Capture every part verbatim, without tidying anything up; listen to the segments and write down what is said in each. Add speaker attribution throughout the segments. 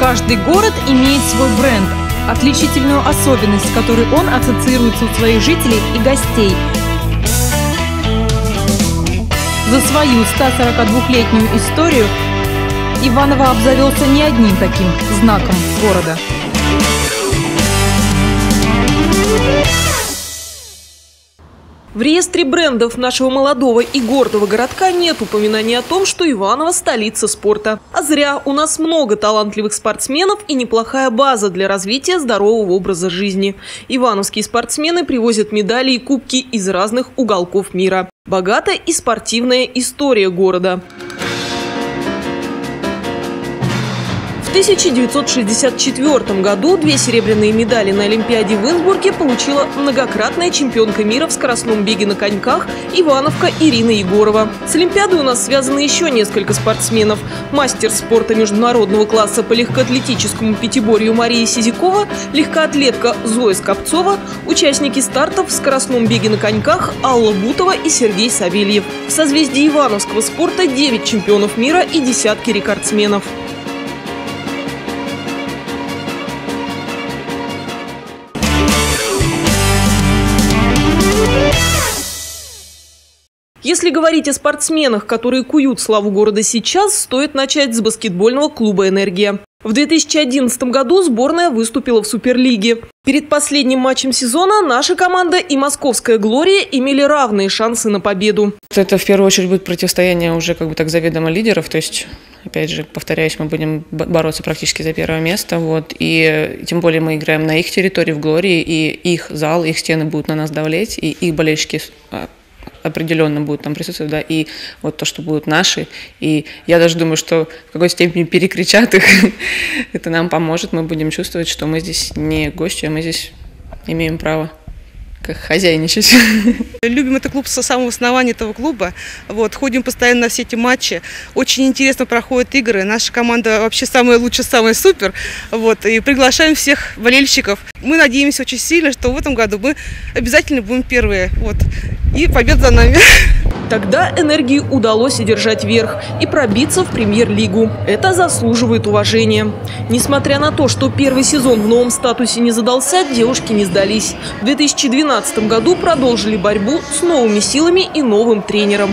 Speaker 1: Каждый город имеет свой бренд, отличительную особенность, с которой он ассоциируется у своих жителей и гостей. За свою стосорокадвухлетнюю историю Иваново обзавелся не одним таким знаком города.
Speaker 2: В реестре брендов нашего молодого и гордого городка нет упоминаний о том, что Иваново – столица спорта. А зря, у нас много талантливых спортсменов и неплохая база для развития здорового образа жизни. Ивановские спортсмены привозят медали и кубки из разных уголков мира. Богата и спортивная история города. В тысяча девятьсот шестьдесят четвёртом году две серебряные медали на Олимпиаде в Инсбруке получила многократная чемпионка мира в скоростном беге на коньках ивановка Ирина Егорова. С Олимпиадой у нас связаны еще несколько спортсменов. Мастер спорта международного класса по легкоатлетическому пятиборью Мария Сизикова, легкоатлетка Зоя Скопцова, участники стартов в скоростном беге на коньках Алла Бутова и Сергей Савельев. В созвездии ивановского спорта девять чемпионов мира и десятки рекордсменов. Если говорить о спортсменах, которые куют славу города сейчас, стоит начать с баскетбольного клуба «Энергия». В две тысячи одиннадцатом году сборная выступила в Суперлиге. Перед последним матчем сезона наша команда и московская «Глория» имели равные шансы на победу.
Speaker 3: Это в первую очередь будет противостояние уже как бы так заведомо лидеров, то есть, опять же, повторяюсь, мы будем бороться практически за первое место. Вот. И тем более мы играем на их территории в «Глории», и их зал, их стены будут на нас давлеть, и их болельщики определенно будут там присутствовать, да, и вот то, что будут наши. И я даже думаю, что в какой-то степени перекричат их. Это нам поможет, мы будем чувствовать, что мы здесь не гости, а мы здесь имеем право как хозяйничать.
Speaker 4: Любим этот клуб со самого основания этого клуба. Вот, ходим постоянно на все эти матчи. Очень интересно проходят игры. Наша команда вообще самая лучшая, самая супер. Вот, и приглашаем всех болельщиков. Мы надеемся очень сильно, что в этом году мы обязательно будем первые. Вот. И победа за нами.
Speaker 2: Тогда «Энергии» удалось одержать верх и пробиться в премьер-лигу. Это заслуживает уважения. Несмотря на то, что первый сезон в новом статусе не задался, девушки не сдались. В две тысячи двенадцатом году продолжили борьбу с новыми силами и новым тренером.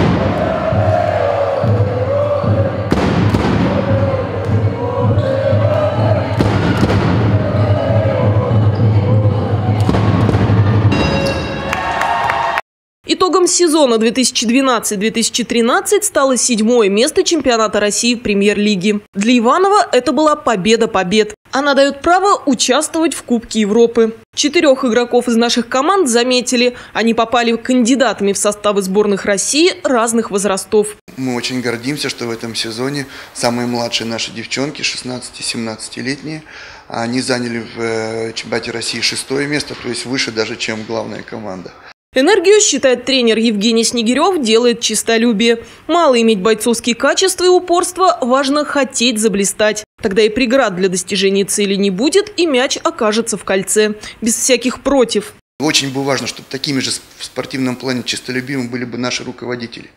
Speaker 2: Итогом сезона две тысячи двенадцатый — две тысячи тринадцатый стало седьмое место чемпионата России в премьер-лиге. Для Иванова это была победа побед. Она дает право участвовать в Кубке Европы. Четырех игроков из наших команд заметили. Они попали кандидатами в составы сборных России разных возрастов.
Speaker 5: Мы очень гордимся, что в этом сезоне самые младшие наши девчонки, шестнадцати-семнадцатилетние, они заняли в чемпионате России шестое место, то есть выше даже, чем главная команда.
Speaker 2: «Энергию», считает тренер Евгений Снегирев, делает честолюбие. Мало иметь бойцовские качества и упорства, важно хотеть заблистать. Тогда и преград для достижения цели не будет, и мяч окажется в кольце. Без всяких «против».
Speaker 5: Очень бы важно, чтобы такими же в спортивном плане честолюбивыми были бы наши руководители.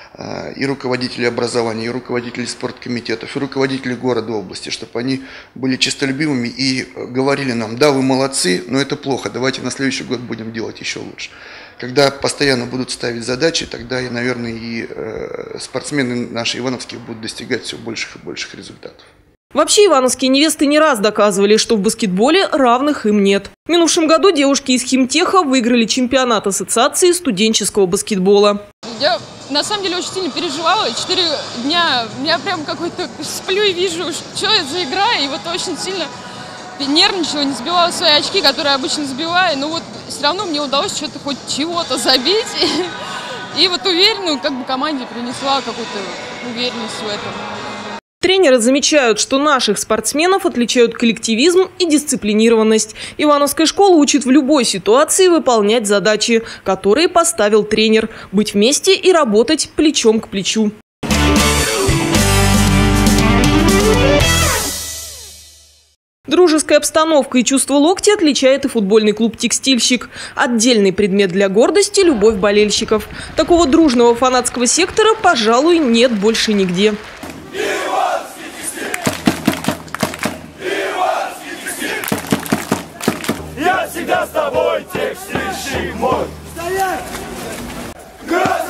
Speaker 5: И руководители образования, и руководители спорткомитетов, и руководители города, области, чтобы они были честолюбивыми и говорили нам: да, вы молодцы, но это плохо, давайте на следующий год будем делать еще лучше. Когда постоянно будут ставить задачи, тогда, и, наверное, и спортсмены наши ивановские будут достигать все больших и больших результатов.
Speaker 2: Вообще, ивановские невесты не раз доказывали, что в баскетболе равных им нет. В минувшем году девушки из химтеха выиграли чемпионат ассоциации студенческого баскетбола.
Speaker 6: Я на самом деле очень сильно переживала. Четыре дня я прям какой-то сплю и вижу, что это за игра. И вот очень сильно нервничала, не сбивала свои очки, которые обычно сбиваю. Но вот все равно мне удалось что-то хоть чего-то забить. И вот уверенную как бы команде принесла какую-то уверенность в этом.
Speaker 2: Тренеры замечают, что наших спортсменов отличают коллективизм и дисциплинированность. Ивановская школа учит в любой ситуации выполнять задачи, которые поставил тренер. Быть вместе и работать плечом к плечу. Дружеская обстановка и чувство локтя отличает и футбольный клуб «Текстильщик». Отдельный предмет для гордости – любовь болельщиков. Такого дружного фанатского сектора, пожалуй, нет больше нигде.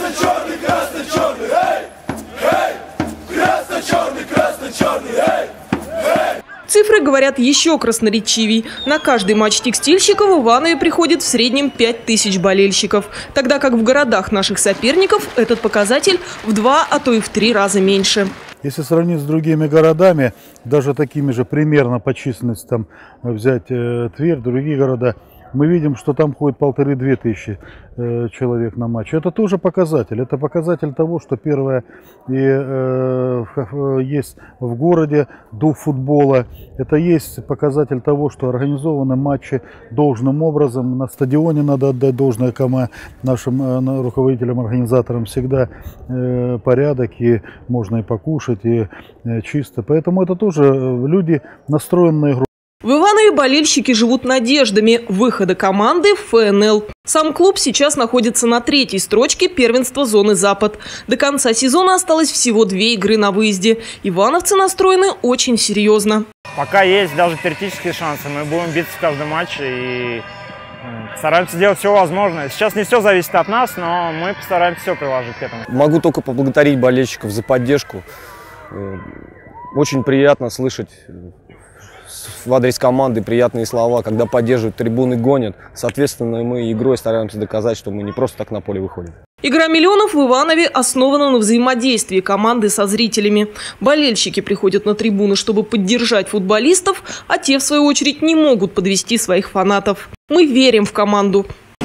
Speaker 7: Красно-черный, красно-черный, эй! Эй! Красно-черный, красно-черный, эй!
Speaker 2: Цифры говорят еще красноречивей. На каждый матч текстильщиков в Иванове приходит в среднем пять тысяч болельщиков. Тогда как в городах наших соперников этот показатель в два, а то и в три раза меньше.
Speaker 8: Если сравнить с другими городами, даже такими же примерно по численности, там, взять э, Тверь, другие города, мы видим, что там ходит полторы-две тысячи э, человек на матч. Это тоже показатель. Это показатель того, что первое и, э, есть в городе дух футбола. Это есть показатель того, что организованы матчи должным образом. На стадионе надо отдать должное кома нашим э, руководителям, организаторам. Всегда э, порядок, и можно и покушать, и э, чисто. Поэтому это тоже люди, настроенные игру.
Speaker 2: В Иванове болельщики живут надеждами выхода команды в эф эн эл. Сам клуб сейчас находится на третьей строчке первенства зоны «Запад». До конца сезона осталось всего две игры на выезде. Ивановцы настроены очень серьезно.
Speaker 9: Пока есть даже теоретические шансы. Мы будем биться в каждом матче и стараемся делать все возможное. Сейчас не все зависит от нас, но мы постараемся все приложить к этому.
Speaker 10: Могу только поблагодарить болельщиков за поддержку. Очень приятно слышать в адрес команды приятные слова, когда поддерживают, трибуны гонят. Соответственно, мы игрой стараемся доказать, что мы не просто так на поле выходим.
Speaker 2: Игра миллионов в Иванове основана на взаимодействии команды со зрителями. Болельщики приходят на трибуны, чтобы поддержать футболистов, а те, в свою очередь, не могут подвести своих фанатов. Мы верим в команду.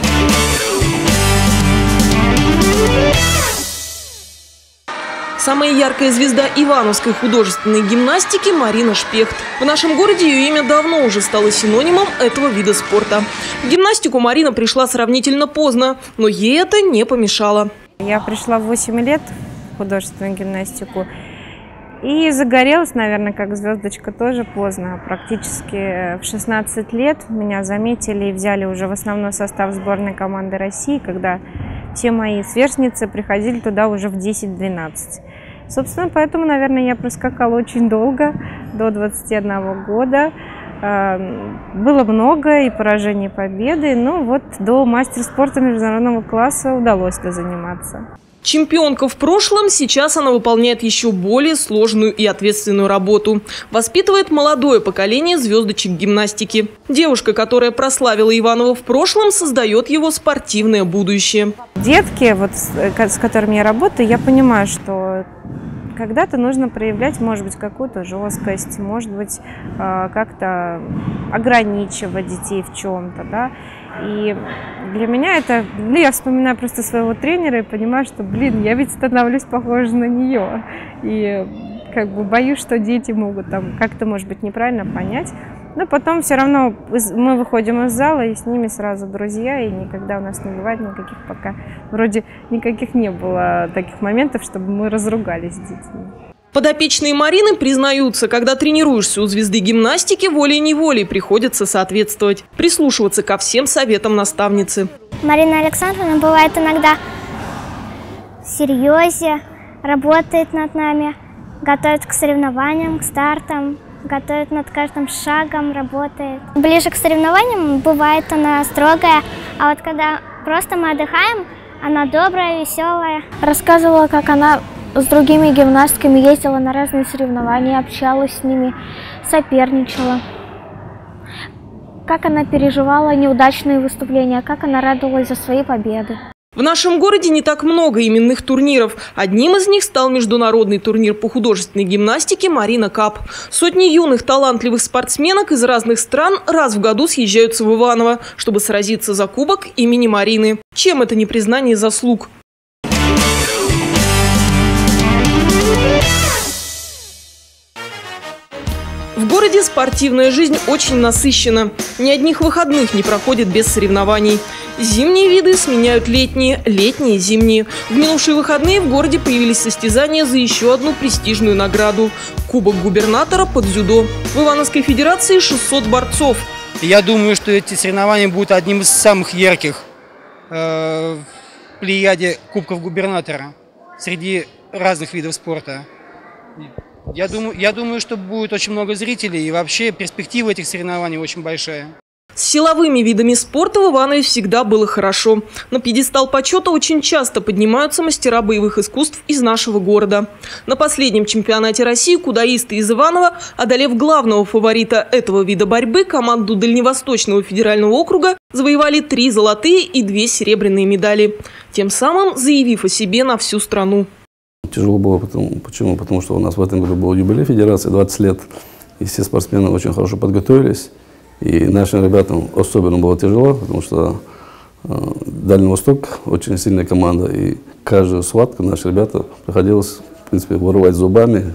Speaker 2: Самая яркая звезда ивановской художественной гимнастики – Марина Шпехт. В нашем городе ее имя давно уже стало синонимом этого вида спорта. В гимнастику Марина пришла сравнительно поздно, но ей это не помешало.
Speaker 11: Я пришла в восемь лет в художественную гимнастику и загорелась, наверное, как звездочка, тоже поздно. Практически в шестнадцать лет меня заметили и взяли уже в основной состав сборной команды России, когда все мои сверстницы приходили туда уже в десять-двенадцать. Собственно, поэтому, наверное, я проскакала очень долго, до двадцати одного года. Было много и поражений, и победы, но вот до мастера спорта международного класса удалось дозаниматься.
Speaker 2: Чемпионка в прошлом, сейчас она выполняет еще более сложную и ответственную работу. Воспитывает молодое поколение звездочек гимнастики. Девушка, которая прославила Иваново в прошлом, создает его спортивное будущее.
Speaker 11: Детки, вот, с которыми я работаю, я понимаю, что когда-то нужно проявлять, может быть, какую-то жесткость, может быть, как-то ограничивать детей в чем-то, да. И для меня это, ну, я вспоминаю просто своего тренера и понимаю, что, блин, я ведь становлюсь похожа на нее. И как бы боюсь, что дети могут там как-то, может быть, неправильно понять. Но потом все равно мы выходим из зала, и с ними сразу друзья, и никогда у нас не бывает никаких пока, вроде никаких не было таких моментов, чтобы мы разругались с детьми.
Speaker 2: Подопечные Марины признаются, когда тренируешься у звезды гимнастики, волей-неволей приходится соответствовать, прислушиваться ко всем советам наставницы.
Speaker 12: Марина Александровна бывает иногда серьезнее, работает над нами, готовит к соревнованиям, к стартам, готовит над каждым шагом, работает. Ближе к соревнованиям бывает она строгая, а вот когда просто мы отдыхаем, она добрая, веселая.
Speaker 13: Рассказывала, как она с другими гимнастками ездила на разные соревнования, общалась с ними, соперничала. Как она переживала неудачные выступления, как она радовалась за свои победы.
Speaker 2: В нашем городе не так много именных турниров. Одним из них стал международный турнир по художественной гимнастике «Марина Кап». Сотни юных талантливых спортсменок из разных стран раз в году съезжаются в Иваново, чтобы сразиться за кубок имени Марины. Чем это не признание заслуг? В городе спортивная жизнь очень насыщена. Ни одних выходных не проходит без соревнований. Зимние виды сменяют летние, летние – зимние. В минувшие выходные в городе появились состязания за еще одну престижную награду – Кубок губернатора под дзюдо. В Ивановской федерации шестьсот борцов.
Speaker 14: Я думаю, что эти соревнования будут одним из самых ярких э, в плеяде Кубков губернатора среди разных видов спорта. Я думаю, я думаю, что будет очень много зрителей, и вообще перспектива этих соревнований очень большая.
Speaker 2: С силовыми видами спорта в Иванове всегда было хорошо. На пьедестал почета очень часто поднимаются мастера боевых искусств из нашего города. На последнем чемпионате России кудаисты из Иванова, одолев главного фаворита этого вида борьбы, команду Дальневосточного федерального округа, завоевали три золотые и две серебряные медали, тем самым заявив о себе на всю страну.
Speaker 15: Тяжело было, потому, почему? Потому что у нас в этом году был юбилей федерации, двадцать лет, и все спортсмены очень хорошо подготовились. И нашим ребятам особенно было тяжело, потому что э, Дальний Восток очень сильная команда, и каждую схватку наши ребята приходилось, в принципе, вырывать зубами.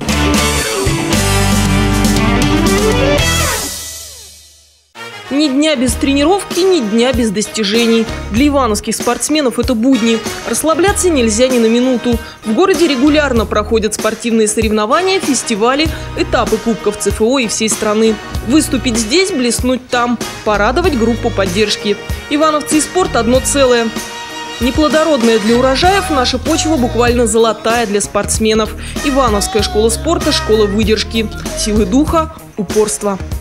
Speaker 2: Ни дня без тренировки, ни дня без достижений. Для ивановских спортсменов это будни. Расслабляться нельзя ни на минуту. В городе регулярно проходят спортивные соревнования, фестивали, этапы кубков ЦФО и всей страны. Выступить здесь, блеснуть там, порадовать группу поддержки. Ивановцы и спорт – одно целое. Неплодородная для урожаев, наша почва буквально золотая для спортсменов. Ивановская школа спорта – школа выдержки, силы духа, упорства.